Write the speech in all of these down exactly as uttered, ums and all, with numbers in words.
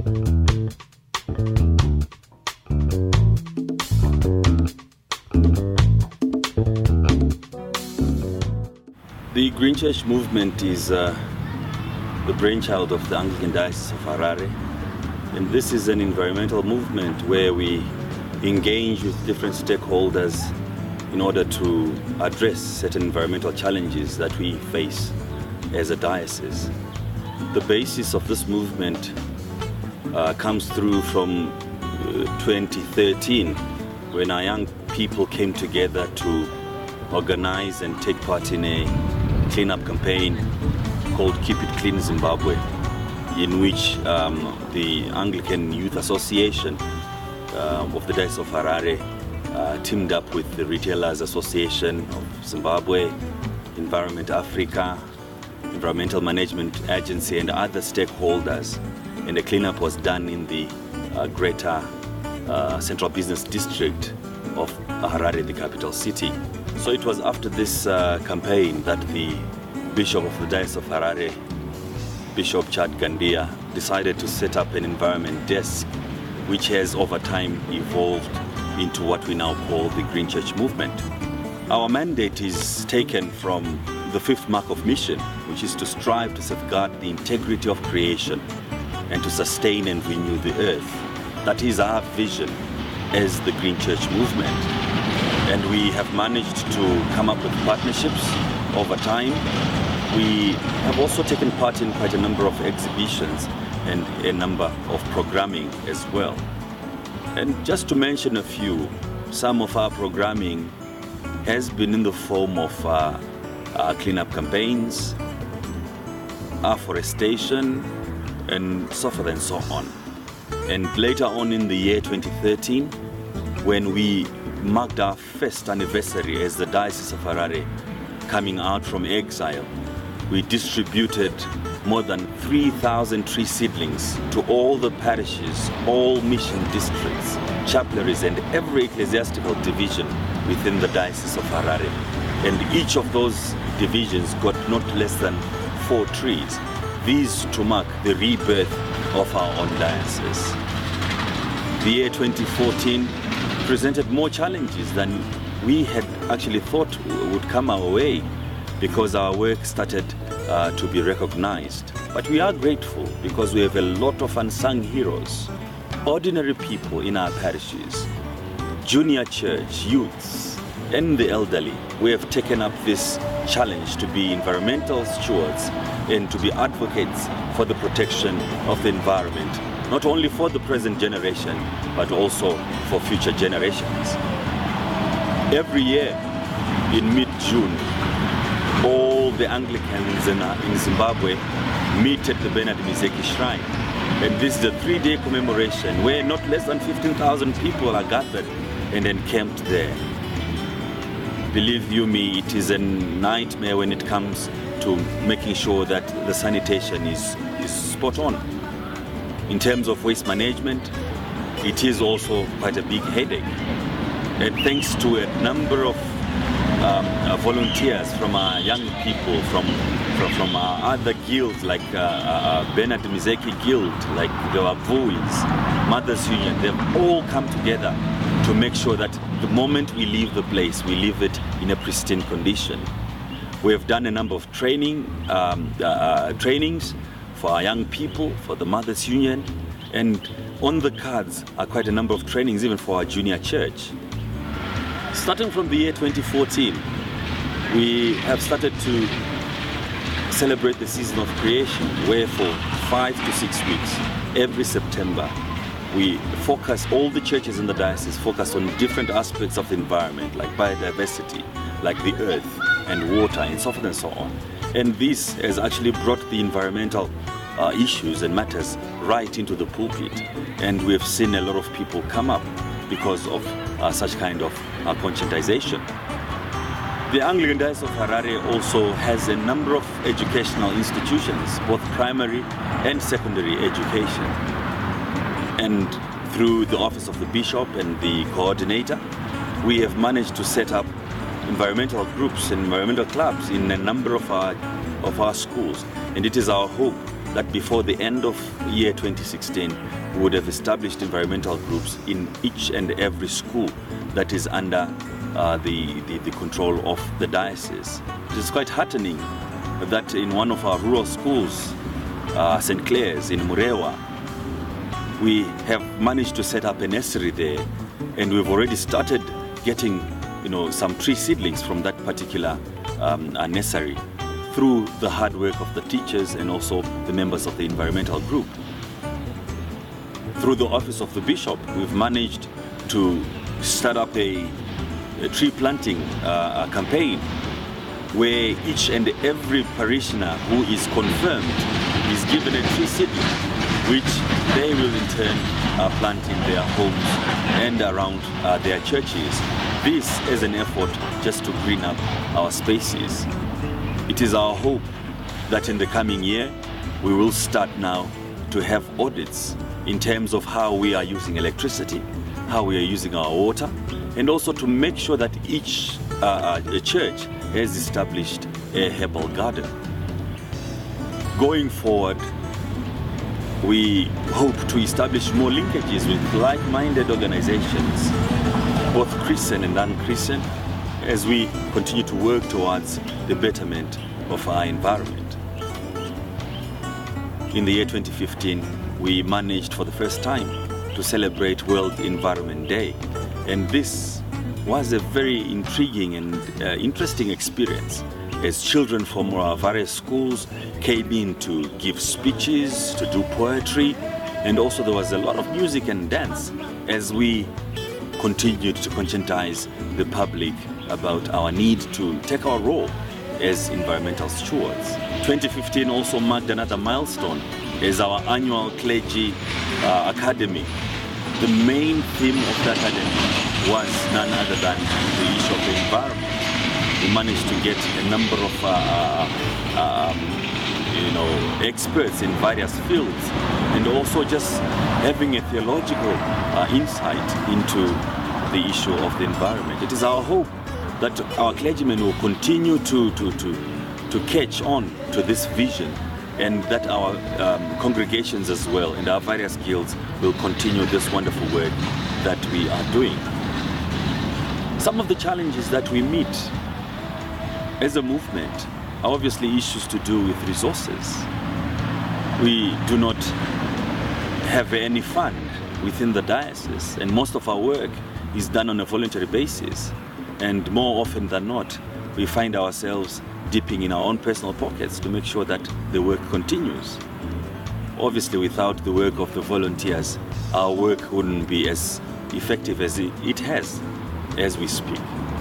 The Green Church movement is uh, the brainchild of the Anglican Diocese of Harare, and this is an environmental movement where we engage with different stakeholders in order to address certain environmental challenges that we face as a diocese. The basis of this movement uh, comes through from uh, twenty thirteen, when our young people came together to organize and take part in a cleanup campaign called Keep It Clean Zimbabwe, in which um, the Anglican Youth Association uh, of the Diocese of Harare uh, teamed up with the Retailers Association of Zimbabwe, Environment Africa, Environmental Management Agency, and other stakeholders. And the cleanup was done in the uh, greater uh, Central Business District of Harare, the capital city. So it was after this uh, campaign that the Bishop of the Diocese of Harare, Bishop Chad Gandia, decided to set up an environment desk, which has over time evolved into what we now call the Green Church movement. Our mandate is taken from the fifth mark of mission, which is to strive to safeguard the integrity of creation and to sustain and renew the earth. That is our vision as the Green Church movement. And we have managed to come up with partnerships over time. We have also taken part in quite a number of exhibitions and a number of programming as well. And just to mention a few, some of our programming has been in the form of uh, uh, cleanup campaigns, afforestation, and so forth and so on. And later on in the year twenty thirteen, when we marked our first anniversary as the Diocese of Harare coming out from exile, we distributed more than three thousand tree seedlings to all the parishes, all mission districts, chapelries, and every ecclesiastical division within the Diocese of Harare. And each of those divisions got not less than four trees. These to mark the rebirth of our own diocese. The year twenty fourteen presented more challenges than we had actually thought would come our way, because our work started uh, to be recognized. But we are grateful because we have a lot of unsung heroes, ordinary people in our parishes, junior church, youths, and the elderly. We have taken up this challenge to be environmental stewards and to be advocates for the protection of the environment, not only for the present generation, but also for future generations. Every year in mid-June, all the Anglicans in, uh, in Zimbabwe meet at the Bernard Mizeki Shrine. And this is a three-day commemoration where not less than fifteen thousand people are gathered and encamped there. Believe you me, it is a nightmare when it comes to making sure that the sanitation is, is spot on. In terms of waste management, it is also quite a big headache. And thanks to a number of um, uh, volunteers from our young people, from from, from our other guilds, like uh, uh, Bernard Mizeki Guild, like the Wavuis, Mothers Union, they've all come together to make sure that the moment we leave the place, we leave it in a pristine condition. We have done a number of training um, uh, trainings for our young people, for the Mothers Union, and on the cards are quite a number of trainings even for our junior church. Starting from the year twenty fourteen, we have started to celebrate the season of creation, where for five to six weeks, every September, we focus, all the churches in the diocese focus on different aspects of the environment, like biodiversity, like the earth and water, and so forth and so on. And this has actually brought the environmental uh, issues and matters right into the pulpit. And we have seen a lot of people come up because of uh, such kind of uh, conscientization. The Anglican Diocese of Harare also has a number of educational institutions, both primary and secondary education. And through the Office of the Bishop and the Coordinator, we have managed to set up environmental groups and environmental clubs in a number of our, of our schools. And it is our hope that before the end of year twenty sixteen, we would have established environmental groups in each and every school that is under uh, the, the, the control of the diocese. It is quite heartening that in one of our rural schools, uh, Saint Clair's in Murewa, we have managed to set up a nursery there, and we've already started getting, you know, some tree seedlings from that particular um, uh, nursery through the hard work of the teachers and also the members of the environmental group. Through the office of the bishop, we've managed to start up a, a tree planting uh, a campaign where each and every parishioner who is confirmed is given a tree seedling, which they will in turn uh, plant in their homes and around uh, their churches. This is an effort just to green up our spaces. It is our hope that in the coming year, we will start now to have audits in terms of how we are using electricity, how we are using our water, and also to make sure that each uh, church has established a herbal garden. Going forward, we hope to establish more linkages with like-minded organizations, both Christian and non-Christian, as we continue to work towards the betterment of our environment. In the year twenty fifteen, we managed for the first time to celebrate World Environment Day, and this was a very intriguing and uh, interesting experience as children from our various schools came in to give speeches, to do poetry, and also there was a lot of music and dance as we continued to conscientize the public about our need to take our role as environmental stewards. twenty fifteen also marked another milestone as our annual clergy uh, academy. The main theme of the academy was none other than the issue of the environment. We managed to get a number of uh, uh, um, you know, experts in various fields, and also just having a theological uh, insight into the issue of the environment. It is our hope that our clergymen will continue to, to, to, to catch on to this vision, and that our um, congregations as well and our various guilds will continue this wonderful work that we are doing. Some of the challenges that we meet as a movement are obviously issues to do with resources. We do not have any fund within the diocese, and most of our work is done on a voluntary basis. And more often than not, we find ourselves dipping in our own personal pockets to make sure that the work continues. Obviously, without the work of the volunteers, our work wouldn't be as effective as it has as we speak.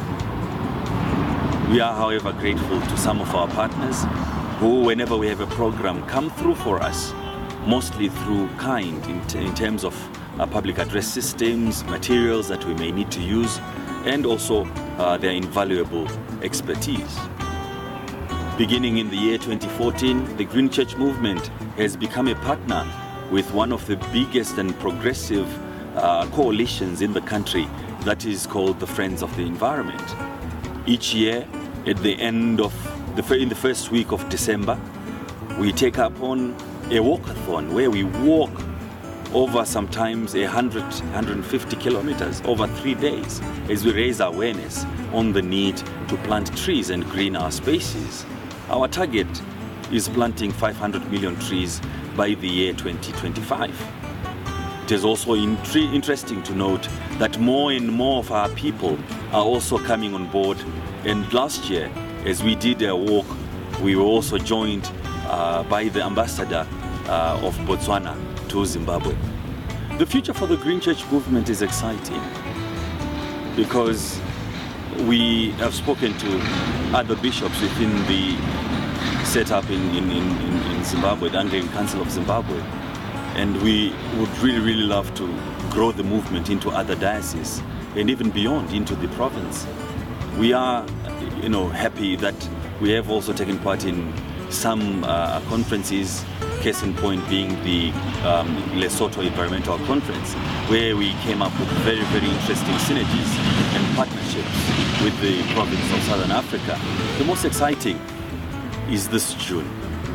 We are, however, grateful to some of our partners who, whenever we have a program, come through for us, mostly through kind in, t in terms of our public address systems, materials that we may need to use, and also uh, their invaluable expertise. Beginning in the year twenty fourteen, the Green Church movement has become a partner with one of the biggest and progressive uh, coalitions in the country that is called the Friends of the Environment. Each year, at the end of the, in the first week of December, we take up on a walkathon where we walk over sometimes one hundred, one hundred fifty kilometers over three days as we raise awareness on the need to plant trees and green our spaces. Our target is planting five hundred million trees by the year twenty twenty-five. It is also intri- interesting to note that more and more of our people are also coming on board, and last year, as we did a walk, we were also joined uh, by the ambassador uh, of Botswana to Zimbabwe. The future for the Green Church movement is exciting because we have spoken to other bishops within the setup in, in, in, in Zimbabwe, the Anglican Council of Zimbabwe, and we would really, really love to grow the movement into other dioceses and even beyond into the province. We are, you know, happy that we have also taken part in some uh, conferences, case in point being the um, Lesotho Environmental Conference, where we came up with very, very interesting synergies and partnerships with the province of Southern Africa. The most exciting is this June,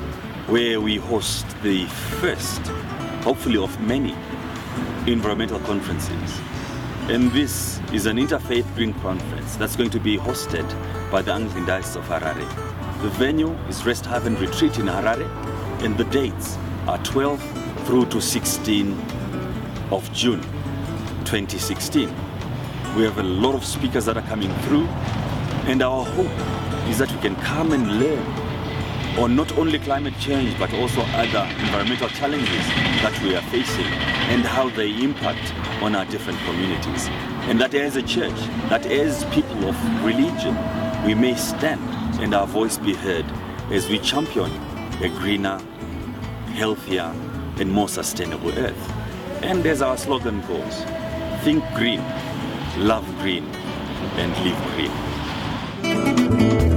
where we host the first, hopefully of many, environmental conferences. And this is an interfaith green conference that's going to be hosted by the Anglican Diocese of Harare. The venue is Rest Haven Retreat in Harare, and the dates are twelve through to sixteen of June twenty sixteen. We have a lot of speakers that are coming through, and our hope is that we can come and learn on not only climate change but also other environmental challenges that we are facing and how they impact on our different communities. And that as a church, that as people of religion, we may stand and our voice be heard as we champion a greener, healthier, and more sustainable earth. And as our slogan goes, think green, love green, and live green.